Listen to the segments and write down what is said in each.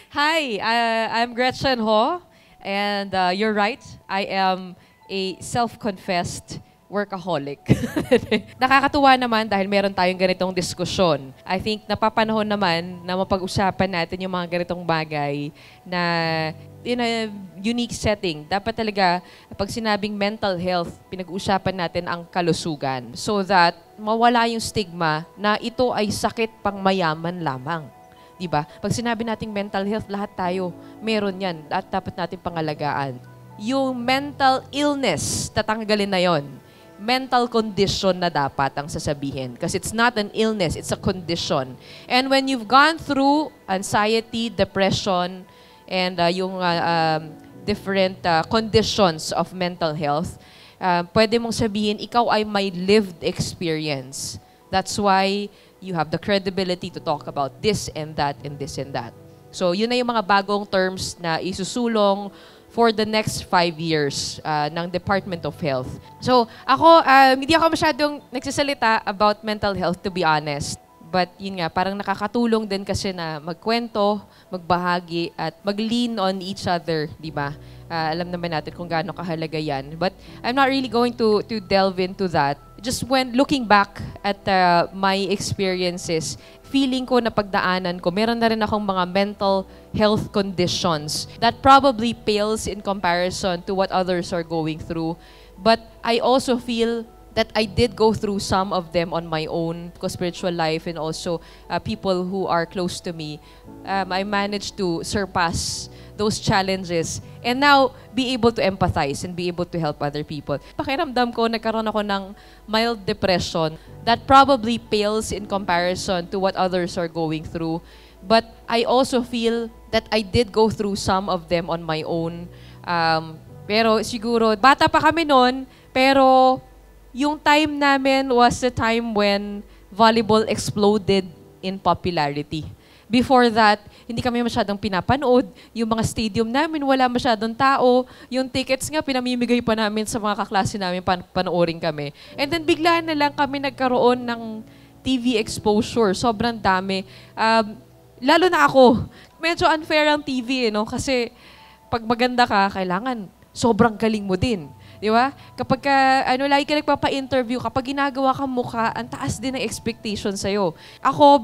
Hi, I'm Gretchen Ho, and you're right, I am a self-confessed workaholic. Nakakatuwa naman dahil meron tayong ganitong diskusyon. I think napapanahon naman na mapag-usapan natin yung mga ganitong bagay na in a unique setting. Dapat talaga, pag sinabing mental health, pinag-uusapan natin ang kalusugan so that mawala yung stigma na ito ay sakit pang mayaman lamang. Diba? Pag sinabi nating mental health, lahat tayo meron yan at dapat natin pangalagaan. Yung mental illness, tatanggalin na yon. Mental condition na dapat ang sasabihin. Because it's not an illness, it's a condition. And when you've gone through anxiety, depression, and yung different conditions of mental health, pwede mong sabihin, ikaw ay may lived experience. That's why you have the credibility to talk about this and that and this and that. So, yun na yung mga bagong terms na isusulong for the next 5 years ng Department of Health. So, ako, hindi ako masyadong nagsasalita about mental health, to be honest. But yun nga, parang nakakatulong din kasi na magkwento, magbahagi, at mag-lean on each other, di ba? Alam naman natin kung gaano kahalaga yan. But I'm not really going to delve into that. Just when looking back at my experiences, feeling ko na pagdaanan ko, meron na rin akong mga mental health conditions that probably pales in comparison to what others are going through. But I also feel that I did go through some of them on my own, spiritual life, and also people who are close to me. I managed to surpass those challenges and now be able to empathize and be able to help other people. Pakiramdam ko, nagkaroon ako ng mild depression that probably pales in comparison to what others are going through. But I also feel that I did go through some of them on my own. Pero siguro, bata pa kami noon, pero yung time namin was the time when volleyball exploded in popularity. Before that, hindi kami masyadong pinapanood. Yung mga stadium namin, wala masyadong tao. Yung tickets nga, pinamimigay pa namin sa mga kaklase namin, panoorin kami. And then bigla na lang kami nagkaroon ng TV exposure. Sobrang dami. Lalo na ako, medyo unfair ang TV, kasi pag maganda ka, kailangan sobrang galing mo din. Di ba? Kapag lagi ka nagpapa-interview, kapag ginagawa kang mukha, ang taas din ng expectation sa'yo. Ako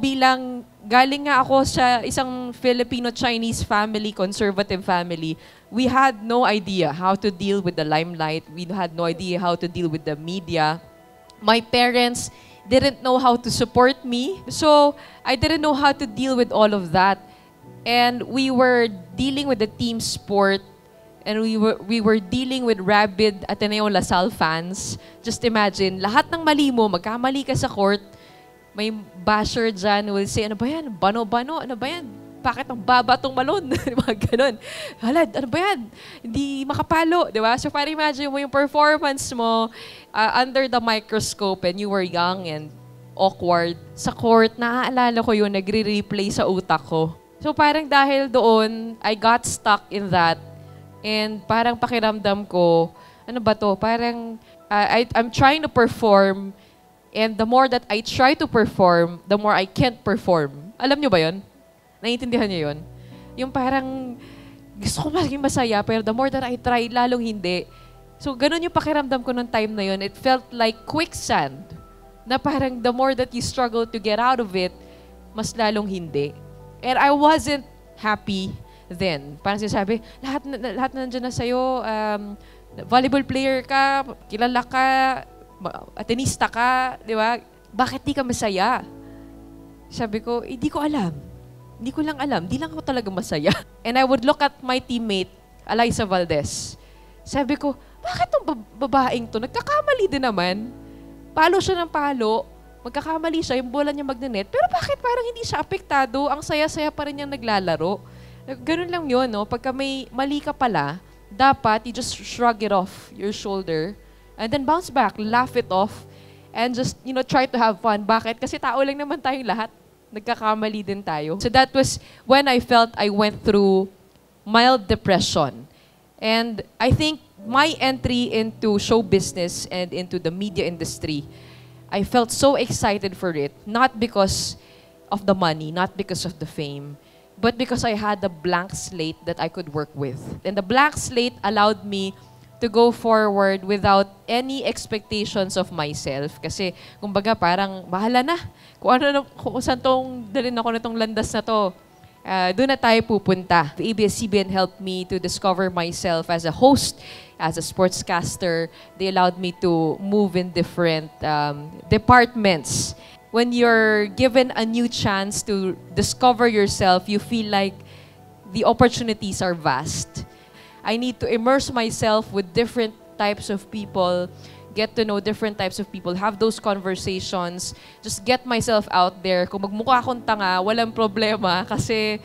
galing nga ako sa isang Filipino-Chinese family, conservative family, we had no idea how to deal with the limelight. We had no idea how to deal with the media. My parents didn't know how to support me. So, I didn't know how to deal with all of that. And we were dealing with the team sport. And we were dealing with rabid Ateneo Lasal fans. Just imagine, lahat ng mali mo, magkamali ka sa court, may basher dyan will say, ano ba yan? Bano-bano, ano ba yan? Bakit ang baba tong malon? Mga ganun. Halad, ano ba yan? Hindi makapalo, di ba? So parang imagine mo yung performance mo under the microscope and you were young and awkward. Sa court, naaalala ko yun, nagre-replay sa utak ko. So parang dahil doon, I got stuck in that. And parang pakiramdam ko, ano ba to? Parang I'm trying to perform and the more that I try to perform, the more I can't perform. Alam nyo ba yun? Naiintindihan nyo yun? Yung parang gusto ko maging masaya pero the more that I try, lalong hindi. So ganun yung pakiramdam ko nung time na yun. It felt like quicksand. Na parang the more that you struggle to get out of it, mas lalong hindi. And I wasn't happy then. Parang sinasabi, lahat nandiyan na sa'yo, volleyball player ka, kilala ka, atenista ka, di ba? Bakit di ka masaya? Sabi ko, hindi ko alam. Hindi ko lang alam. Di lang ako talaga masaya. And I would look at my teammate, Alyssa Valdez. Sabi ko, bakit tong babaeng to? Nagkakamali din naman. Palo siya ng palo. Magkakamali siya, yung bola niya magnenet. Pero bakit parang hindi siya apektado? Ang saya-saya pa rin niyang naglalaro. Ganun lang yun, no? Pagka may mali ka pala, dapat you just shrug it off your shoulder and then bounce back, laugh it off, and just, try to have fun. Bakit? Kasi tao lang naman tayong lahat. Nagkakamali din tayo. So that was when I felt I went through mild depression. And I think my entry into show business and into the media industry, I felt so excited for it, not because of the money, not because of the fame, but because I had a blank slate that I could work with. And the blank slate allowed me to go forward without any expectations of myself. Kasi, kumbaga, parang, bahala na. Kung saan tong dalhin ako na tong landas na to, doon na tayo pupunta. The ABS-CBN helped me to discover myself as a host, as a sportscaster. They allowed me to move in different departments. When you're given a new chance to discover yourself, you feel like the opportunities are vast. I need to immerse myself with different types of people, get to know different types of people, have those conversations, just get myself out there. Kung magmukha akong tanga, walang problema kasi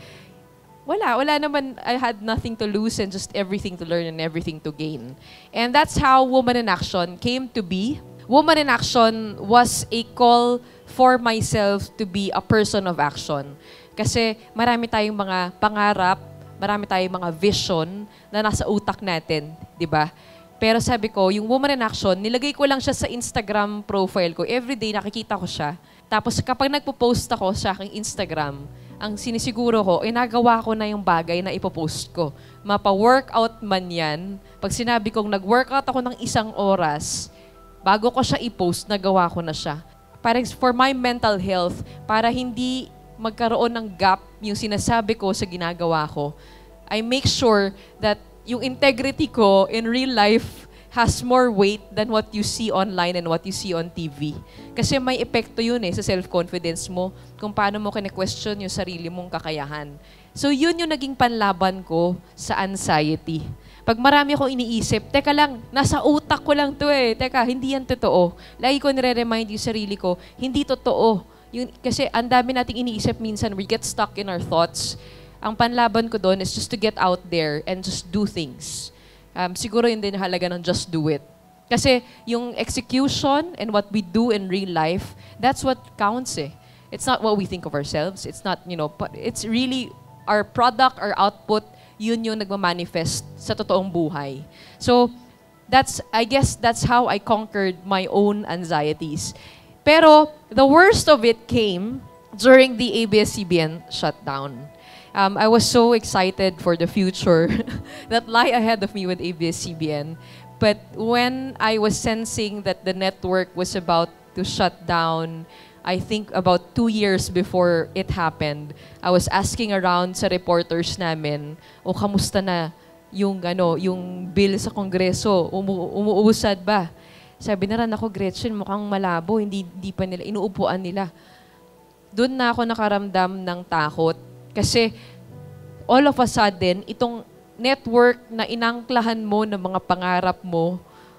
wala naman, I had nothing to lose and just everything to learn and everything to gain. And that's how Woman in Action came to be. Woman in Action was a call for myself to be a person of action. Kasi marami tayong mga pangarap, marami tayong mga vision na nasa utak natin, di ba? Pero sabi ko, yung Woman in Action, nilagay ko lang siya sa Instagram profile ko. Everyday nakikita ko siya. Tapos kapag nagpo-post ako sa aking Instagram, ang sinisiguro ko, nagawa ko na yung bagay na ipopost ko. Mapa-workout man yan. Pag sinabi kong nag-workout ako ng 1 oras, bago ko siya i-post, nagawa ko na siya. Para for my mental health, para hindi magkaroon ng gap yung sinasabi ko sa ginagawa ko, I make sure that yung integrity ko in real life has more weight than what you see online and what you see on TV. Kasi may epekto yun sa self-confidence mo, kung paano mo kine-question yung sarili mong kakayahan. So yun yung naging panlaban ko sa anxiety. Pag marami akong iniisip, teka lang, nasa utak ko lang to Teka, hindi yan totoo. Lagi ko nire-remind yung sarili ko, hindi totoo. Kasi ang dami nating iniisip minsan, we get stuck in our thoughts. Ang panlaban ko doon is just to get out there and just do things. Siguro yun din halaga ng just do it. Kasi yung execution and what we do in real life, that's what counts It's not what we think of ourselves. It's not, it's really our product, our output, yun yung nagmamanifest sa totoong buhay. So, I guess that's how I conquered my own anxieties. Pero, the worst of it came during the ABS-CBN shutdown. I was so excited for the future that lie ahead of me with ABS-CBN. But when I was sensing that the network was about to shut down, I think about 2 years before it happened, I was asking around sa reporters namin, kamusta na yung bill sa Kongreso, umuusad ba? Sabi na rin ako, Gretchen, mukhang malabo, hindi pa nila, inuupuan nila. Doon na ako nakaramdam ng takot. Kasi all of a sudden, itong network na inangklahan mo ng mga pangarap mo,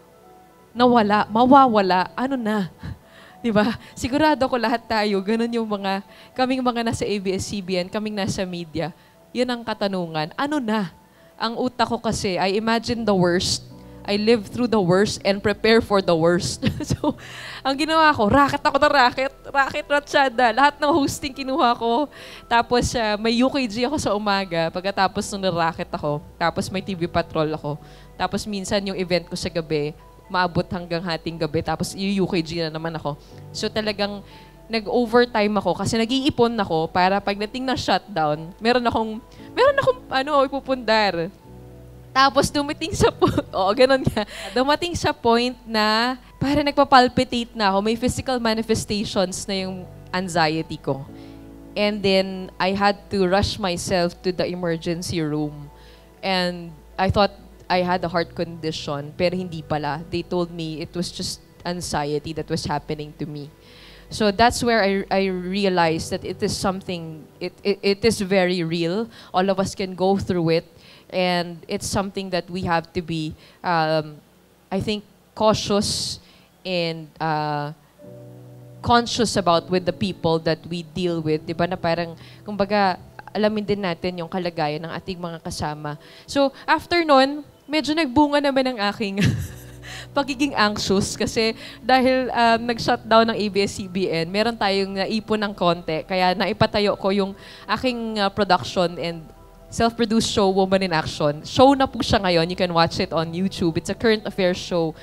mawawala, ano na? Diba? Sigurado ko lahat tayo, ganun yung kaming mga nasa ABS-CBN, kaming nasa media, yun ang katanungan. Ano na? Ang utak ko kasi, I imagine the worst, I live through the worst and prepare for the worst. So, ang ginawa ko, racket ratsyada. Lahat ng hosting kinuha ko. Tapos, may UKG ako sa umaga. Pagkatapos nung racket ako. Tapos may TV Patrol ako. Tapos minsan yung event ko sa gabi, maabot hanggang hating gabi. Tapos yung UKG na naman ako. So talagang nag-overtime ako kasi nag-iipon ako para pagdating ng shutdown, meron akong ipupundar. Tapos dumating sa ganun nga. Dumating sa point na para nagpapalpitate na ako, may physical manifestations na yung anxiety ko. And then I had to rush myself to the emergency room. And I thought I had a heart condition, pero hindi pala. They told me it was just anxiety that was happening to me. So that's where I realized that it is something, it is very real. All of us can go through it. And it's something that we have to be, I think, cautious and conscious about with the people that we deal with. Diba na parang, kumbaga, alamin din natin yung kalagayan ng ating mga kasama. So, after nun, medyo nagbunga naman ang aking pagiging anxious kasi dahil nag-shutdown ng ABS-CBN, meron tayong naipon ng konti. Kaya naipatayo ko yung aking production and self-produced show, Woman in Action. Show na po siya ngayon. You can watch it on YouTube. It's a current affairs show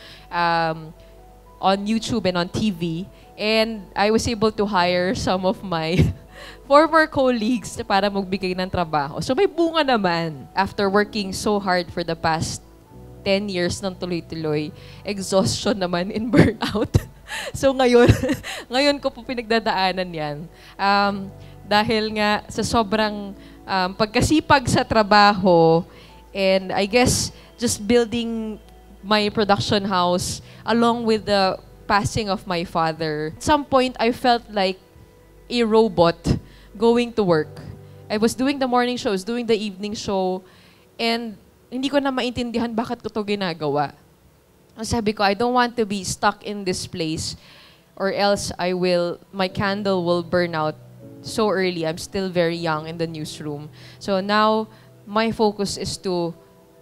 on YouTube and on TV. And I was able to hire some of my former colleagues na para magbigay ng trabaho. So may bunga naman. After working so hard for the past 10 years ng tuloy-tuloy, exhaustion naman in burnout. So ngayon, ngayon ko po pinagdadaanan yan. Dahil nga sa sobrang pagkasipag sa trabaho, and I guess just building my production house along with the passing of my father. At some point, I felt like a robot going to work. I was doing the morning show, I was doing the evening show, and hindi ko na maintindihan bakit ko to ginagawa. Sabi ko, I don't want to be stuck in this place or else my candle will burn out so early. I'm still very young in the newsroom. So now, my focus is to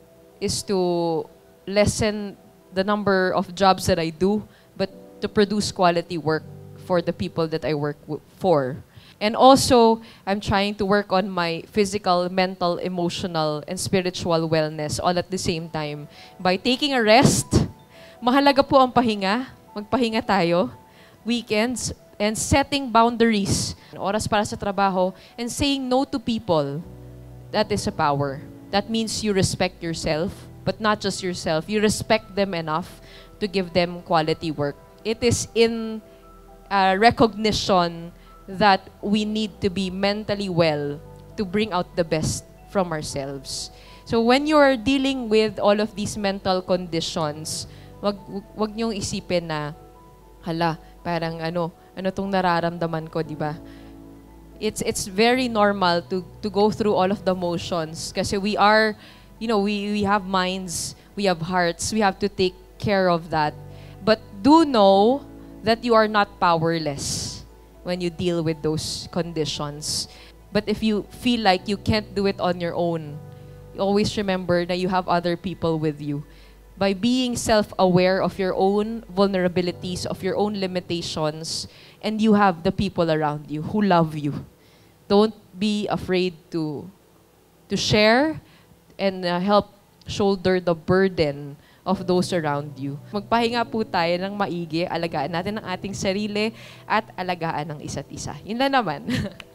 lessen the number of jobs that I do, but to produce quality work for the people that I work for. And also, I'm trying to work on my physical, mental, emotional, and spiritual wellness all at the same time. By taking a rest, mahalaga po ang pahinga, magpahinga tayo, weekends, and setting boundaries, oras para sa trabaho, and saying no to people. That is a power. That means you respect yourself, but not just yourself. You respect them enough to give them quality work. It is in recognition that we need to be mentally well to bring out the best from ourselves. So when you're dealing with all of these mental conditions, wag niyong isipin na, hala, parang ano tong nararamdaman ko, di ba? It's very normal to go through all of the motions kasi we are, we have minds, we have hearts, we have to take care of that. But do know that you are not powerless when you deal with those conditions. But if you feel like you can't do it on your own, always remember that you have other people with you. By being self-aware of your own vulnerabilities, of your own limitations, and you have the people around you who love you. Don't be afraid to share and help shoulder the burden of those around you. Magpahinga po tayo ng maigi, alagaan natin ang ating sarili at alagaan ng isa't isa. Yun lang naman.